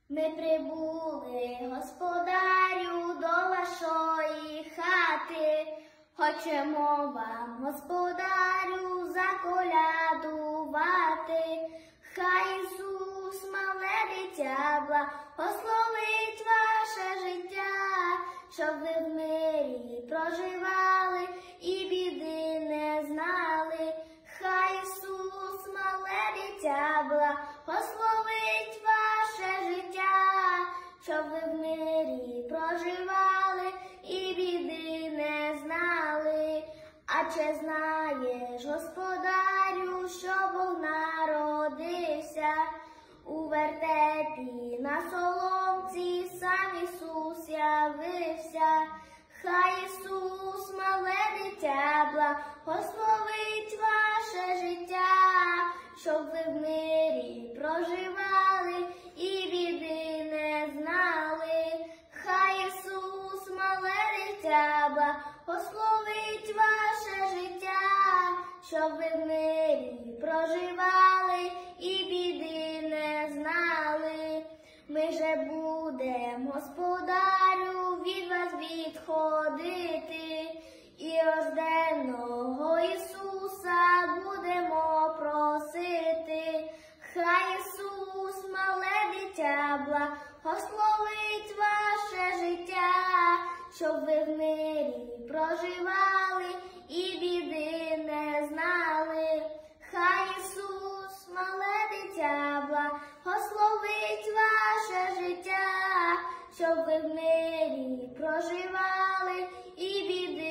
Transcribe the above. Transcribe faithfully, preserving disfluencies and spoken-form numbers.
Ми прибули, господарю, до вашої хати. Хочемо вам, господарю, заколядувати. Хай Ісус, мале дитя, благословить ваше життя, щоб ви в мирі проживали і біди не знали. Хай Ісус, мале дитя, благословить ваше життя, щоб ви в мирі проживали і біди не знали. А чи знаєш, господарю, що Бог народився? У вертепі на соломці сам Ісус явився. Хай Ісус, мале дитя, благословить ваше життя, щоб ви в мирі проживали і біди не знали. Хай Ісус, мале дитя, благословить ваше життя, щоб ви в мирі проживали і біди не знали. Ми же будем, господарю, від вас відходити, і рожденого Ісуса будемо просити. Хай Ісус, мале дитя, благословить ваше життя, щоб ви в мирі проживали і біди не знали. Хай Ісус, мале дитя, благословить ваше життя, щоб ви в мирі проживали і біди